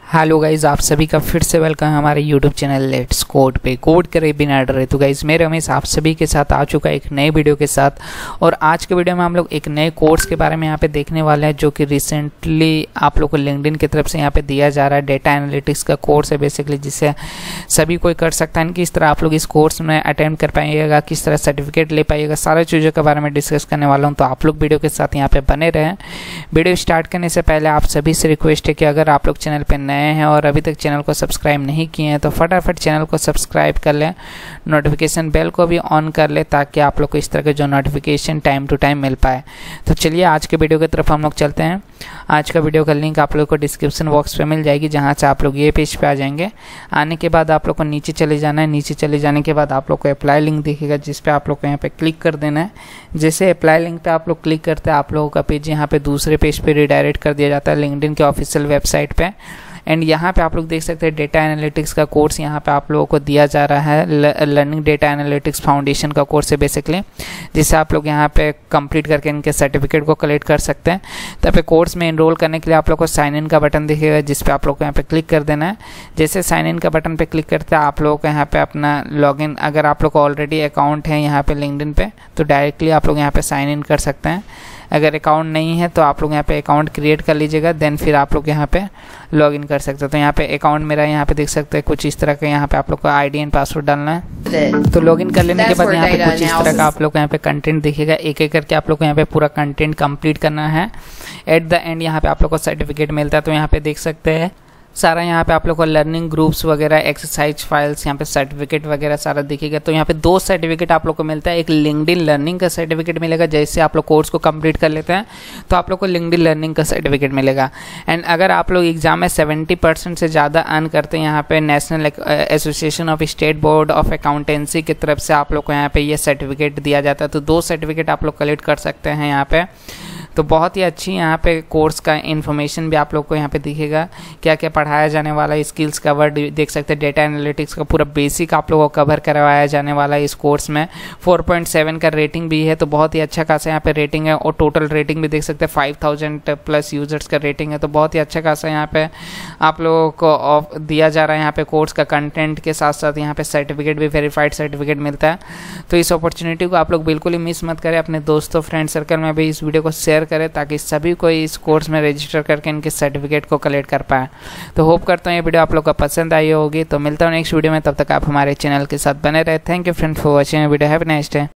Hello guys, आप सभी का फिर से वेलकम है हमारे यूट्यूब चैनल लेट्स कोड पे। कोड करे बिना डरे। तो गाइज मैं रमेश आप सभी के साथ आ चुका एक नए वीडियो के साथ। और आज के वीडियो में हम लोग एक नए कोर्स के बारे में यहाँ पे देखने वाले हैं, जो कि रिसेंटली आप लोग को लिंक्डइन की तरफ से यहाँ पे दिया जा रहा है। डेटा एनालिटिक्स का कोर्स है बेसिकली, जिसे सभी कोई कर सकता है। किस तरह आप लोग इस कोर्स में अटेम्प्ट कर पाइएगा, किस तरह सर्टिफिकेट ले पाइएगा, सारी चीज़ों के बारे में डिस्कस करने वाला हूँ। तो आप लोग वीडियो के साथ यहाँ पे बने रहें। वीडियो स्टार्ट करने से पहले आप सभी से रिक्वेस्ट है कि अगर आप लोग चैनल पर नए हैं और अभी तक चैनल को सब्सक्राइब नहीं किए हैं तो फटाफट चैनल को सब्सक्राइब कर लें, नोटिफिकेशन बेल को भी ऑन कर लें, ताकि आप लोग को इस तरह के जो नोटिफिकेशन टाइम टू टाइम मिल पाए। तो चलिए आज के वीडियो की तरफ हम लोग चलते हैं। आज का वीडियो का लिंक आप लोग को डिस्क्रिप्शन बॉक्स पे मिल जाएगी, जहां से आप लोग ये पेज पे आ जाएंगे। आने के बाद आप लोग को नीचे चले जाना है। नीचे चले जाने के बाद आप लोग को अप्लाई लिंक दिखेगा, जिस पे आप लोग को यहाँ पे क्लिक कर देना है। जैसे अप्लाई लिंक पे आप लोग क्लिक करते हैं, आप लोगों का पेज यहाँ पे दूसरे पेज पे रिडायरेक्ट कर दिया जाता है लिंक्डइन के ऑफिशियल वेबसाइट पे। एंड यहाँ पे आप लोग देख सकते हैं डेटा एनालिटिक्स का कोर्स यहाँ पे आप लोगों को दिया जा रहा है। लर्निंग डेटा एनालिटिक्स फाउंडेशन का कोर्स है बेसिकली, जिससे आप लोग यहाँ पे कंप्लीट करके इनके सर्टिफिकेट को कलेक्ट कर सकते हैं। तब पे कोर्स में एनरोल करने के लिए आप लोग को साइन इन का बटन दिखेगा, जिस पे आप लोग को यहाँ पे क्लिक कर देना है। जैसे साइन इन का बटन पे क्लिक करते हैं, आप लोगों को यहाँ पे अपना लॉगिन, अगर आप लोग को ऑलरेडी अकाउंट है यहाँ पे लिंक्डइन पे, तो डायरेक्टली आप लोग यहाँ पे साइन इन कर सकते हैं। अगर अकाउंट नहीं है तो आप लोग यहाँ पे अकाउंट क्रिएट कर लीजिएगा, देन फिर आप लोग यहाँ पे लॉगिन कर सकते हो। तो यहाँ पे अकाउंट मेरा यहाँ पे देख सकते हैं कुछ इस तरह का। यहाँ पे आप लोग को आईडी एंड पासवर्ड डालना है। तो लॉगिन कर लेने के बाद यहाँ पे कुछ इस तरह का आप लोग को यहाँ पे कंटेंट दिखेगा। एक एक करके आप लोग को यहाँ पे पूरा कंटेंट कंप्लीट करना है। एट द एंड यहाँ पे आप लोग को सर्टिफिकेट मिलता है। तो यहाँ पे देख सकते हैं सारा यहाँ पे आप लोग को लर्निंग ग्रुप्स वगैरह, एक्सरसाइज फाइल्स, यहाँ पे सर्टिफिकेट वगैरह सारा दिखेगा। तो यहाँ पे दो सर्टिफिकेट आप लोग को मिलता है। एक लिंक्डइन लर्निंग का सर्टिफिकेट मिलेगा, जैसे आप लोग कोर्स को कंप्लीट कर लेते हैं तो आप लोग को लिंक्डइन लर्निंग का सर्टिफिकेट मिलेगा। एंड अगर आप लोग एग्जाम में 70% से ज़्यादा अर्न करते हैं, यहाँ पे national association of state board of accountancy की तरफ से आप लोग को यहाँ पे ये सर्टिफिकेट दिया जाता है। तो दो सर्टिफिकेट आप लोग कलेक्ट कर सकते हैं यहाँ पे। तो बहुत ही अच्छी यहाँ पे कोर्स का इन्फॉर्मेशन भी आप लोग को यहाँ पे दिखेगा, क्या क्या पढ़ाया जाने वाला है। स्किल्स कवर देख सकते हैं, डेटा एनालिटिक्स का पूरा बेसिक आप लोगों को कवर करवाया जाने वाला है इस कोर्स में। 4.7 का रेटिंग भी है, तो बहुत ही अच्छा खासा यहाँ पे रेटिंग है। और टोटल रेटिंग भी देख सकते हैं 5000 प्लस यूजर्स का रेटिंग है। तो बहुत ही अच्छा खासा यहाँ पे आप लोगों को दिया जा रहा है। यहाँ पे कोर्स का कंटेंट के साथ साथ यहाँ पे सर्टिफिकेट भी, वेरीफाइड सर्टिफिकेट मिलता है। तो इस अपॉर्चुनिटी को आप लोग बिल्कुल ही मिस मत करें। अपने दोस्तों फ्रेंड सर्कल में भी इस वीडियो को शेयर करें, ताकि सभी को इस कोर्स में रजिस्टर करके इनके सर्टिफिकेट को कलेक्ट कर पाए। तो होप करता हूँ ये वीडियो आप लोग को पसंद आई होगी। तो मिलता हूँ नेक्स्ट वीडियो में, तब तक आप हमारे चैनल के साथ बने रहे। Thank you friend for watching video. Have a nice day.